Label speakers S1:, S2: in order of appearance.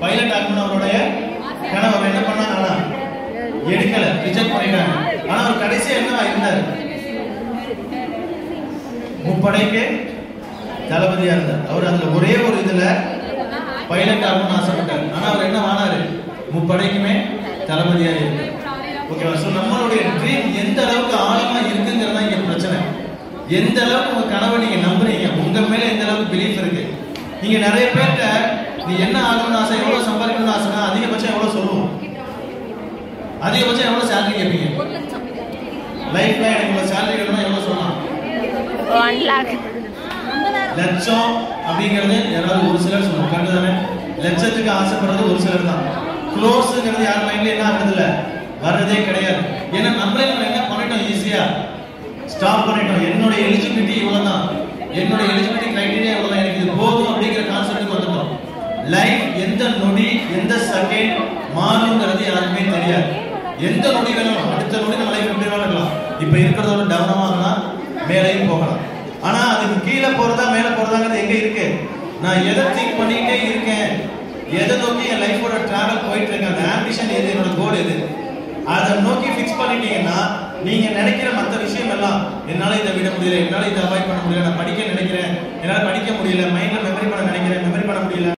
S1: Pilot ஆகணும் அவருடைய கனவு. அவர் என்ன பண்ணாங்க, ஆனா எடுக்கல, ரிஜெக்ட் பண்ணிட்டாங்க. ஆனா அவர் கடைசியா என்னவா இருந்தார், முப்படைக்கு தளபதியா இருந்தார். அவர் அதுல ஒரே ஒரு இதுல பைலட் ஆகணும்னு ஆசைப்பட்டார். ஆனா அவர் என்ன ஆனாரு, முப்படைக்குமே தளபதியா இருந்தார். ஓகேவா? சோ நம்மளுடைய ட்ரீம் எந்த அளவுக்கு ஆழமா இருக்குங்கிறதா இங்க பிரச்சனை. எந்த அளவுக்கு உங்க கனவை நீங்க நம்புறீங்க, உங்க மேல எந்த அளவுக்கு பிலீஃப் இருக்கு. நீங்க நிறைய பேர்ட்ட நீ என்ன ஆகணும்னு ஆசை, எவ்வளவு சம்பாதிக்கணும்னு ஆசைனா அதிகபட்சம் எவ்வளவு சொல்லுவோம், அதிகபட்சம் எவ்வளவு சேலரி கேட்பீங்க? லைஃப்ல எனக்கு இவ்வளவு சேலரி வேணும்னா எவ்வளவு சொல்லலாம்?
S2: 1 lakh.
S1: லட்சம் அப்படிங்கிறது யாராவது ஒரு சிலர் சொல்லுவாங்க. கரெக்ட் தானே? லட்சத்துக்கு ஆசைப்படுறது ஒரு சிலர் தான். க்ளோஸ்ங்கிறது யார் மைண்ட்ல என்ன ஆகுறது இல்ல, வர்றதே கிடையாது. ஏன்னா நம்மளே நம்ம என்ன பண்ணிட்டோம், ஈஸியா ஸ்டாப் பண்ணிட்டோம். என்னோட எலிஜிபிலிட்டி இவ்வளவுதான், என்னோட எலிஜிபிலிட்டி கிரைட்டீரியா இவ்வளவுதான், எனக்கு இது போதும் அப்படிங்கிற கான்செப்ட்டுக்கு வந்துட்டோம். லைஃப் எந்த நொடி எந்த செகண்ட் மாறுங்கிறது யாருக்குமே தெரியாது. எந்த நொடி வேணும், அடுத்த நொடி நம்ம லைஃப் எப்படி வேணும் இருக்கலாம். இப்ப இருக்கிறதோட டவுனமா இருந்தா மேலையும் போகலாம். ஆனா அதுக்கு கீழே போறதா மேல போறதாங்கிறது எங்க இருக்கு, நான் எதை திங்க் பண்ணிட்டே இருக்கேன், எதை நோக்கி என் லைஃபோட டிராவல் போயிட்டு இருக்கேன், அந்த ஆம்பிஷன் எது, என்னோட கோல் எது, அதை நோக்கி ஃபிக்ஸ் பண்ணிட்டீங்கன்னா நீங்க நினைக்கிற மற்ற விஷயம் எல்லாம், என்னால இதை விட முடியல, என்னால இதை அவாய்ட் பண்ண முடியல, நான் படிக்க நினைக்கிறேன், என்னால படிக்க முடியல, மைண்ட்ல மெமரி பண்ண நினைக்கிறேன், மெமரி பண்ண முடியல.